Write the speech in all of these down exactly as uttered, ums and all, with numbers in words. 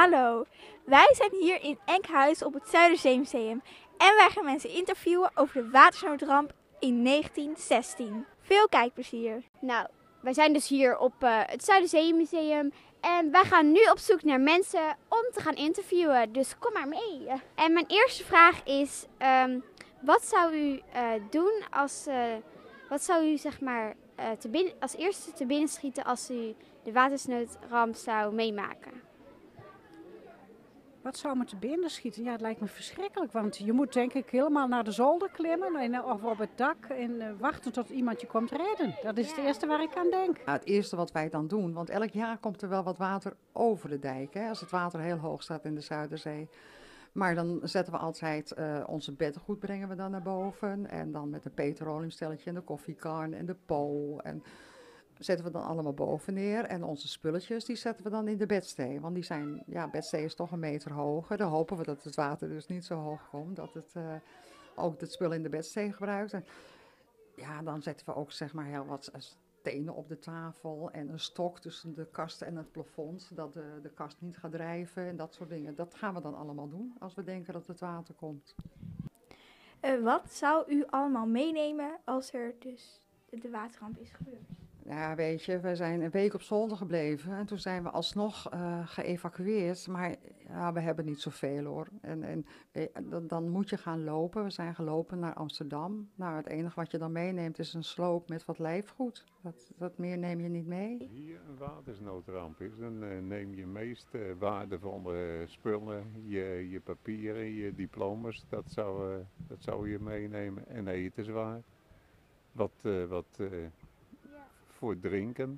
Hallo, wij zijn hier in Enkhuizen op het Zuiderzeemuseum en wij gaan mensen interviewen over de watersnoodramp in negentien zestien. Veel kijkplezier! Nou, wij zijn dus hier op uh, het Zuiderzeemuseum en wij gaan nu op zoek naar mensen om te gaan interviewen, dus kom maar mee. En mijn eerste vraag is, um, wat zou u uh, doen als, uh, wat zou u zeg maar uh, te binnen, als eerste te binnen schieten als u de watersnoodramp zou meemaken? Wat zou me te binnen schieten? Ja, het lijkt me verschrikkelijk, want je moet denk ik helemaal naar de zolder klimmen en, of op het dak en uh, wachten tot iemand je komt redden. Dat is ja. het eerste waar ik aan denk. Nou, het eerste wat wij dan doen, want elk jaar komt er wel wat water over de dijk, hè, als het water heel hoog staat in de Zuiderzee. Maar dan zetten we altijd uh, onze beddengoed brengen we dan naar boven en dan met een petroleumstelletje en de koffiekarn en de po en zetten we dan allemaal boven neer en onze spulletjes die zetten we dan in de bedstee. Want die zijn, ja, bedstee is toch een meter hoger. Dan hopen we dat het water dus niet zo hoog komt, dat het uh, ook het spul in de bedstee gebruikt. En ja, dan zetten we ook zeg maar heel wat stenen op de tafel en een stok tussen de kast en het plafond, dat de, de kast niet gaat drijven en dat soort dingen. Dat gaan we dan allemaal doen als we denken dat het water komt. Uh, wat zou u allemaal meenemen als er dus de waterramp is gebeurd? Ja, weet je, we zijn een week op zolder gebleven en toen zijn we alsnog uh, geëvacueerd. Maar ja, we hebben niet zoveel hoor. En, en dan, dan moet je gaan lopen. We zijn gelopen naar Amsterdam. Nou, het enige wat je dan meeneemt is een sloop met wat lijfgoed. Dat, dat meer neem je niet mee. Hier een watersnoodramp is, dan uh, neem je meest uh, waardevolle spullen, je, je papieren, je diploma's, dat zou, uh, dat zou je meenemen. En etenswaar. Wat... Uh, wat uh, voor drinken.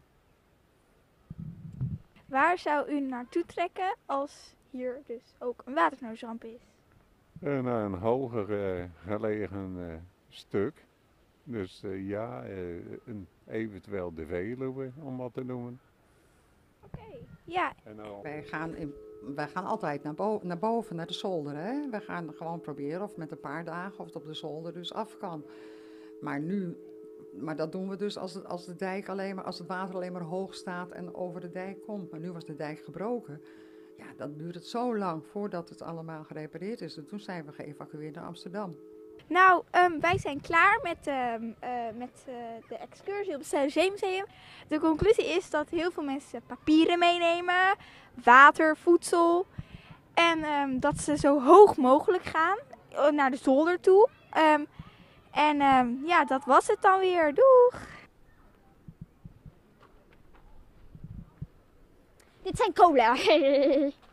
Waar zou u naartoe trekken als hier dus ook een watersnoodramp is? Uh, naar een hoger uh, gelegen uh, stuk. Dus uh, ja, uh, een, eventueel de Veluwe, om wat te noemen. Oké, okay. Ja. En al... wij, gaan in, wij gaan altijd naar, bo- naar boven, naar de zolder. Hè? We gaan gewoon proberen of met een paar dagen of het op de zolder dus af kan. Maar nu... Maar dat doen we dus als het, als de dijk alleen maar, als het water alleen maar hoog staat en over de dijk komt. Maar nu was de dijk gebroken. Ja, dan duurt het zo lang voordat het allemaal gerepareerd is. En toen zijn we geëvacueerd naar Amsterdam. Nou, um, wij zijn klaar met, uh, uh, met uh, de excursie op het Zuiderzeemuseum. De conclusie is dat heel veel mensen papieren meenemen, water, voedsel. En um, dat ze zo hoog mogelijk gaan naar de zolder toe. Um, En um, ja, dat was het dan weer. Doeg! Dit zijn cola.